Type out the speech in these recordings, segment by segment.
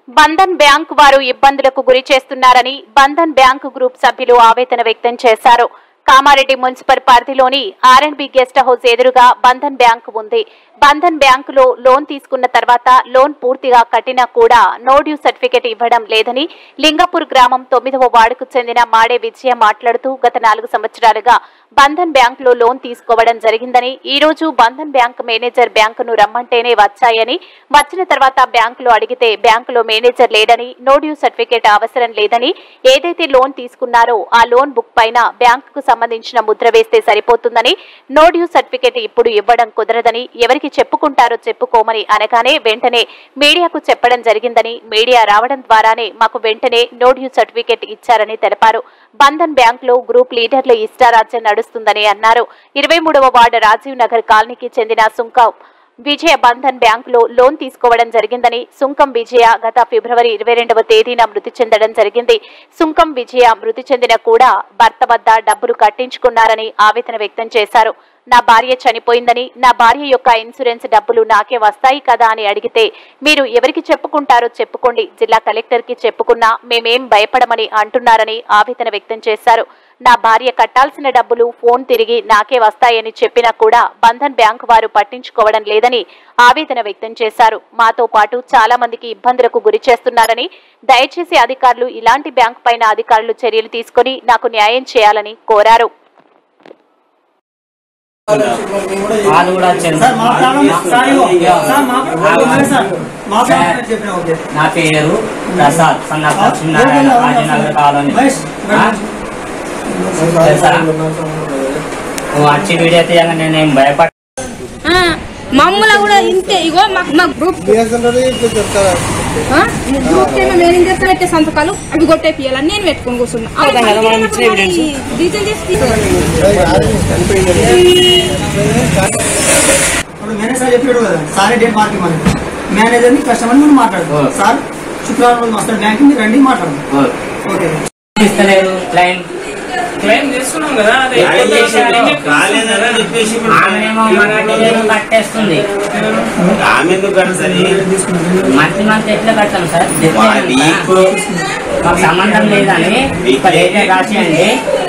Bandhan bank వారు ఇబ్బందులకు గురి చేస్తున్నారని బంధన్ బ్యాంక్ గ్రూప్ సభ్యులు ఆవేదన వ్యక్తం చేశారు. కామారెడ్డి మున్సిపల్ పరిధిలోని ఆర్ఎండ్బి గెస్ట్ హౌస్ ఎదురుగా బంధన్ బ్యాంక్ ఉంది. బంధన్ బ్యాంకులో లోన్ తీసుకున్న తర్వాత లోన్ పూర్తిగా కట్టినా కూడా నో డ్యూ సర్టిఫికెట్ ఇవ్వడం లేదని లింగపూర్ గ్రామం 9వ వార్డుకు చెందిన మాడే విజయ మాట్లాడుతూ గత 4 సంవత్సరాలుగా బంధన్ బ్యాంక్ లో లోన్ తీసుకోవడం జరిగిందని, ఈ రోజు బంధన్ బ్యాంక్ మేనేజర్ బ్యాంకును రమ్మంటేనే వచ్చాయని, వచ్చిన తర్వాత బ్యాంకులో అడిగితే బ్యాంకులో మేనేజర్ లేడని, నో డ్యూ సర్టిఫికెట్ అవసరం లేదని, ఏదైతే లోన్ తీసుకున్నారో ఆ లోన్ బుక్ పైన బ్యాంకుకు సంబంధించిన ముద్ర వేస్తే సరిపోతుందని, నో డ్యూ సర్టిఫికెట్ ఇప్పుడు ఇవ్వడం కుదరదని, ఎవరికి చెప్పుకుంటారో చెప్పుకోమని అనగానే వెంటనే మీడియాకు చెప్పడం జరిగిందని, మీడియా రావడం ద్వారానే మాకు వెంటనే నో డ్యూ సర్టిఫికెట్ ఇచ్చారని తెలిపారు. బంధన్ బ్యాంక్ లో గ్రూప్ లీడర్ల ఇష్టారాజ్యం నడుస్తుందని అన్నారు. 23వ వార్డు రాజీవ్ నగర్ కాలనీకి చెందిన సుంకం విజయ బంధన్ బ్యాంక్ లో లోన్ తీసుకోవడం జరిగిందని, సుంకం విజయ గత ఫిబ్రవరి 22వ తేదీన మృతి చెందడం జరిగింది. సుంకం విజయ మృతి చెందిన కూడా భర్త వద్ద డబ్బులు కట్టించుకున్నారని ఆవేదన వ్యక్తం చేశారు. నా భార్య చనిపోయిందని, నా భార్య యొక్క ఇన్సూరెన్స్ డబ్బులు నాకే వస్తాయి కదా అని అడిగితే, మీరు ఎవరికి చెప్పుకుంటారో చెప్పుకోండి, జిల్లా కలెక్టర్ కి చెప్పుకున్నా మేమేం భయపడమని అంటున్నారని ఆవేదన వ్యక్తం చేశారు. నా భార్య కట్టాల్సిన డబ్బులు ఫోన్ తిరిగి నాకే వస్తాయని చెప్పినా కూడా బంధన్ బ్యాంక్ వారు పట్టించుకోవడం లేదని ఆవేదన వ్యక్తం చేశారు. మాతో పాటు చాలా మందికి ఇబ్బందులకు గురి చేస్తున్నారని, దయచేసి అధికారులు ఇలాంటి బ్యాంక్ పైన అధికారులు చర్యలు తీసుకుని నాకు న్యాయం చేయాలని కోరారు. నా పేరు ప్రసాద్, రాజనగర్ కాలనీ. వచ్చి వీడియో తీయంగా నేనేం భయపడ మమ్మల్ని కూడా ఇంతే. ఇగో మా గ్రూప్ మేనేజర్ పెట్టే సంతకాలు అవి కొట్టేపియాలని నేను పెట్టుకొని కూర్చున్నా. మేనేజర్ చెప్పాడు కదా సార్, డేట్ మార్కి మన మేనేజర్ ని కస్టమర్ మనం మాట్లాడు సార్, శుక్రవారం రోజు వస్తారు బ్యాంక్ మీరు రండి మాట్లాడు. ఓకే క్లైమ్ చేసుకున్నాం కదా, కట్టేస్తుంది. మంత్లీ మంత్ ఎట్లా కడతాం సార్? మాకు సంబంధం లేదని రాసేయండి.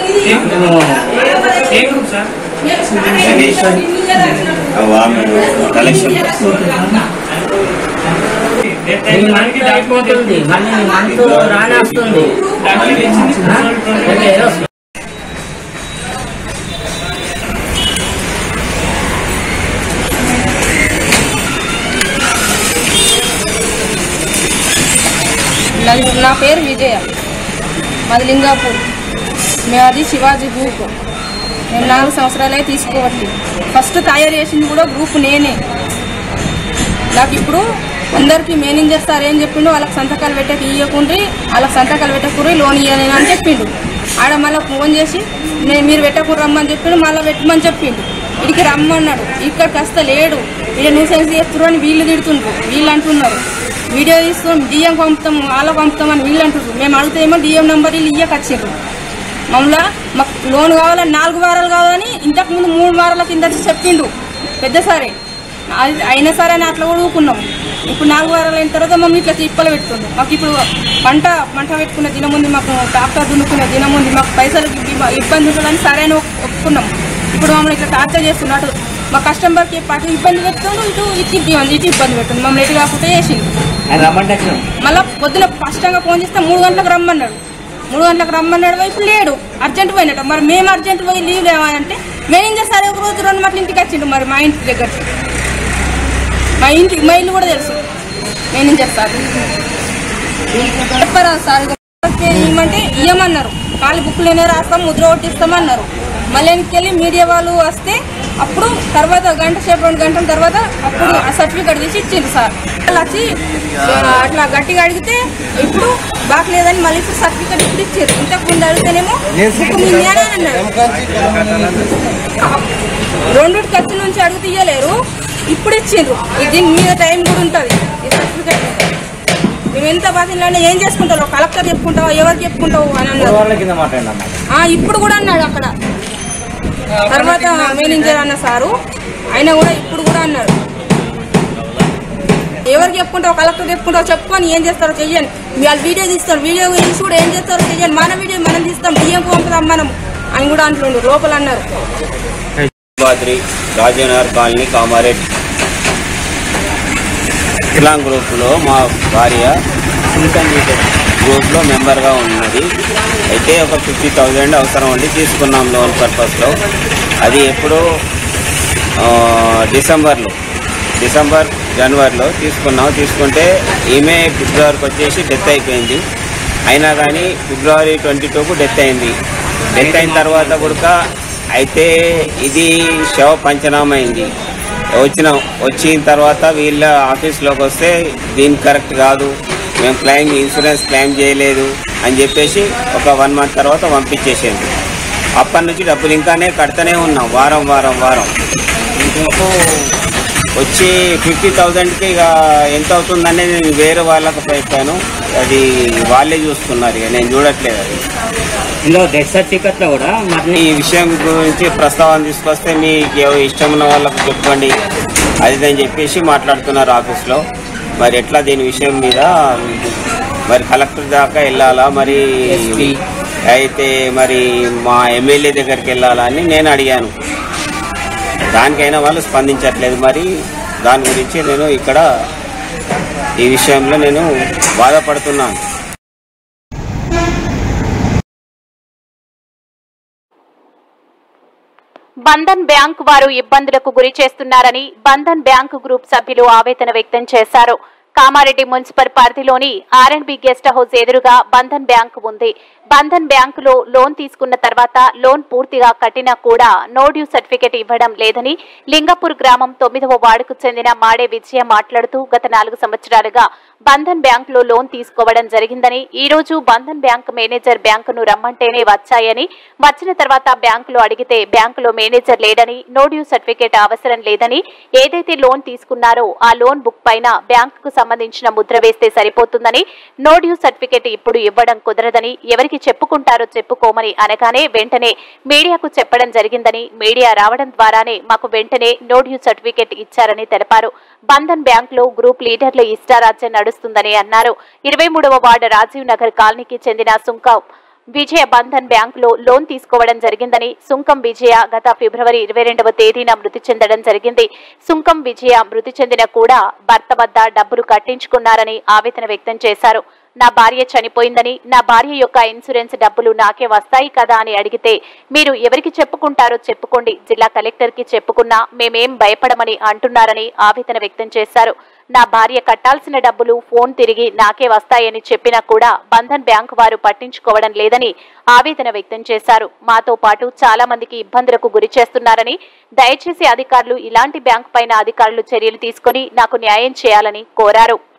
అయిపోతుంది, మళ్ళీ మంత్ రాని వస్తుంది. నా పేరు విజయ, మాది లింగాపూర్. అది శివాజీ గ్రూప్. మేము 4 సంవత్సరాలే తీసుకోవట్లేదు. ఫస్ట్ తయారు చేసింది కూడా గ్రూప్ నేనే. నాకు ఇప్పుడు అందరికీ మేనేజర్ సార్ ఏం చెప్పిండు, వాళ్ళకి సంతకాలు పెట్టక ఇవ్వకుండా, వాళ్ళకి సంతకాలు పెట్టకూరి లోన్ ఇవ్వలేను అని చెప్పిండు. ఆడ మళ్ళీ ఫోన్ చేసి మీరు పెట్టకూరు రమ్మని చెప్పిండు, మళ్ళీ పెట్టమని చెప్పిండు. ఇడికి రమ్మన్నాడు, ఇక్కడికి వస్తే లేడు, ఇక్కడ న్యూసెన్స్ చేస్తున్నారు అని వీళ్ళు తిడుతుండ్రు. వీళ్ళు అంటున్నారు వీడియో తీస్తాం, డిఎం పంపుతాం, వాళ్ళకి పంపుతామని వీళ్ళు అంటున్నారు. మేము అడుగుతామో డిఎం నెంబర్ వీళ్ళు ఇయ్యకొచ్చారు. మమ్మల్ని మాకు లోన్ కావాలని 4 వారాలు కావాలని ఇంతకుముందు 3 వారాల కింద చెప్పిండు పెద్ద సరే. అయినా సరే అని అట్లా కూడా ఊరుకున్నాం. ఇప్పుడు 4 వారాలు అయిన తర్వాత మమ్మల్ని ఇట్లా తిప్పలు పెట్టుకుంది. మాకు ఇప్పుడు పంట పెట్టుకునే దినం ఉంది, మాకు ట్రాక్టర్ దున్నుకునే దినం ఉంది, మాకు పైసలు ఇబ్బంది ఉంటుందని సరే అని ఒప్పుకున్నాం. ఇప్పుడు మమ్మల్ని ఇట్లా టార్చర్ చేస్తున్నట్టు మా కస్టమర్కి అటు ఇబ్బంది పెడుతుండు, ఇటు ఇబ్బంది పెడుతుంది. మమ్మల్ని ఎటు కాకుండా చేసింది. మళ్ళీ పొద్దున స్పష్టంగా ఫోన్ చేస్తే 3 గంటలకు రమ్మన్నాడు. 3 గంటలకు రమ్మన్నాడు, ఇప్పుడు లేడు, అర్జెంట్ పోయినట్టు. మరి మేము అర్జెంట్ పోయి లీవ్ లేవాలంటే మేనేజర్ సరే ఒక రోజు 2 మాటలు ఇంటికి వచ్చిండు. మరి మా ఇంటి దగ్గరికి మా ఇల్లు కూడా తెలుసు మేనేజర్ సార్. చెప్పరా సార్ ఇవ్వమంటే ఇవ్వమన్నారు. ఖాళీ బుక్లోనే రాస్తాం, ముద్ర కొట్టిస్తామన్నారు. మళ్ళీ వెనక్కి మీడియా వాళ్ళు వస్తే అప్పుడు తర్వాత గంట సేపు 2 గంటల తర్వాత అప్పుడు ఆ సర్టిఫికేట్ తీసి ఇచ్చింది సార్. వాళ్ళు వచ్చి అట్లా గట్టిగా అడిగితే ఇప్పుడు బాగలేదని మళ్ళీ సర్టిఫికేట్ ఇప్పుడు ఇచ్చారు. ఇంతకు ముందు అడిగితేనేమో అన్నాడు. 2 ఖర్చు నుంచి అడిగితే ఇవ్వలేరు, ఇప్పుడు ఇచ్చిండ్రు. దీని మీద టైం కూడా ఉంటుంది. ఈ సర్టిఫికేట్ మేము ఎంత బాధ్యతలో ఏం చేసుకుంటావు, కలెక్టర్ చెప్పుకుంటావు, ఎవరికి చెప్పుకుంటావు అని అన్నారు. ఇప్పుడు కూడా అన్నాడు అక్కడ. తర్వాత మేనేజర్ అన్న సారు ఆయన కూడా ఇప్పుడు కూడా అన్నారు ఎవరికి చెప్పుకుంటావు, కలెక్టర్ చెప్పుకుంటావు, చెప్పుకొని ఏం చేస్తారో చెయ్యండి. వాళ్ళు వీడియో తీస్తారు, వీడియో తీసి కూడా ఏం చేస్తారో చెయ్యండి. మన వీడియో మనం తీస్తాం, బియ్యం పంపుతాం మనం అని కూడా అంటుండ్రు లోపల అన్నారు. రాజనగర్ కాలనీ కామారెడ్డి ఇస్లాం గ్రూప్లో మా భార్య గ్రూప్లో మెంబర్గా ఉన్నది. అయితే ఒక 50,000 అవసరం ఉండి తీసుకున్నాం లోన్ పర్పస్లో. అది ఎప్పుడో జనవరిలో తీసుకుంటే ఈమె ఫిబ్రవరికి వచ్చేసి డెత్ అయిపోయింది. అయినా కానీ ఫిబ్రవరి 22కు డెత్ అయింది. డెత్ అయిన తర్వాత కూడా అయితే ఇది శవ పంచనామా అయింది. వచ్చిన తర్వాత వీళ్ళ ఆఫీస్లోకి వస్తే దీనికి కరెక్ట్ కాదు, మేము ఇన్సూరెన్స్ క్లెయిమ్ చేయలేదు అని చెప్పేసి ఒక 1 month తర్వాత పంపించేసేది. అప్పటి నుంచి డబ్బులు ఇంకానే కడతానే ఉన్నాం వారం ఇంకో వచ్చి 50,000కి ఇక ఎంత అవుతుందనేది నేను వేరే వాళ్ళకు పెట్టాను. అది వాళ్ళే చూస్తున్నారు, ఇక నేను చూడట్లేదు. అది ఇందులో డెత్ సర్టిఫికెట్లో కూడా మరి ఈ విషయం గురించి ప్రస్తావన తీసుకొస్తే మీకు ఇష్టం ఉన్న వాళ్ళకు చెప్పండి అది అని చెప్పేసి మాట్లాడుతున్నారు ఆఫీస్లో. మరి ఎట్లా దీని విషయం మీద మరి కలెక్టర్ దాకా వెళ్ళాలా, మరి అయితే మరి మా ఎమ్మెల్యే దగ్గరికి వెళ్ళాలా అని నేను అడిగాను. దానికైనా వాళ్ళు స్పందించట్లేదు. మరి దాని గురించి నేను ఇక్కడ ఈ విషయంలో నేను బాధపడుతున్నాను. బంధన్ బ్యాంక్ వారు ఇబ్బందులకు గురి చేస్తున్నారని బంధన్ బ్యాంక్ గ్రూప్ సభ్యులు ఆవేదన వ్యక్తం చేశారు. కామారెడ్డి మున్సిపల్ పరిధిలోని R&B గెస్ట్ హౌస్ ఎదురుగా బంధన్ బ్యాంక్ ఉంది. బంధన్ బ్యాంకులో లోన్ తీసుకున్న తర్వాత లోన్ పూర్తిగా కట్టినా కూడా నో డ్యూ సర్టిఫికెట్ ఇవ్వడం లేదని లింగపూర్ గ్రామం 9వ వార్డుకు చెందిన మాడే విజయ మాట్లాడుతూ గత 4 సంవత్సరాలుగా బంధన్ బ్యాంకులో లోన్ తీసుకోవడం జరిగిందని, ఈ రోజు బంధన్ బ్యాంక్ మేనేజర్ బ్యాంకును రమ్మంటేనే వచ్చాయని, వచ్చిన తర్వాత బ్యాంకులో అడిగితే బ్యాంకులో మేనేజర్ లేడని, నో డ్యూ సర్టిఫికెట్ అవసరం లేదని, ఏదైతే లోన్ తీసుకున్నారో ఆ లోన్ బుక్ పైన బ్యాంకుకు సంబంధించిన ముద్ర వేస్తే సరిపోతుందని, నో డ్యూ సర్టిఫికెట్ ఇప్పుడు ఇవ్వడం కుదరదని, ఎవరికి చెప్పుకుంటారో చెప్పుకోమని అనగానే వెంటనే మీడియాకు చెప్పడం జరిగిందని, మీడియా రావడం ద్వారానే మాకు వెంటనే నో డ్యూ సర్టిఫికెట్ ఇచ్చారని తెలిపారు. బంధన్ బ్యాంక్ లో గ్రూప్ లీడర్ల ఇష్టారాజ్యం నడుస్తుందని అన్నారు. 23వ వార్డు రాజీవ్ నగర్ కాలనీకి చెందిన సుంకం విజయ బంధన్ బ్యాంకులో లోన్ తీసుకోవడం జరిగిందని, సుంకం విజయ గత ఫిబ్రవరి 22వ తేదీన మృతి చెందడం జరిగింది. సుంకం విజయ మృతి చెందిన కూడా భర్త వద్ద డబ్బులు కట్టించుకున్నారని ఆవేదన వ్యక్తం చేశారు. నా భార్య చనిపోయిందని, నా భార్య యొక్క ఇన్సూరెన్స్ డబ్బులు నాకే వస్తాయి కదా అని అడిగితే, మీరు ఎవరికి చెప్పుకుంటారో చెప్పుకోండి, జిల్లా కలెక్టర్ కి చెప్పుకున్నా మేమేం భయపడమని అంటున్నారని ఆవేదన వ్యక్తం చేశారు. నా భార్య కట్టాల్సిన డబ్బులు ఫోన్ తిరిగి నాకే వస్తాయని చెప్పినా కూడా బంధన్ బ్యాంకు వారు పట్టించుకోవడం లేదని ఆవేదన వ్యక్తం చేశారు. మాతో పాటు చాలా మందికి ఇబ్బందులకు గురి చేస్తున్నారని, దయచేసి అధికారులు ఇలాంటి బ్యాంకు పైన అధికారులు చర్యలు తీసుకుని నాకు న్యాయం చేయాలని కోరారు.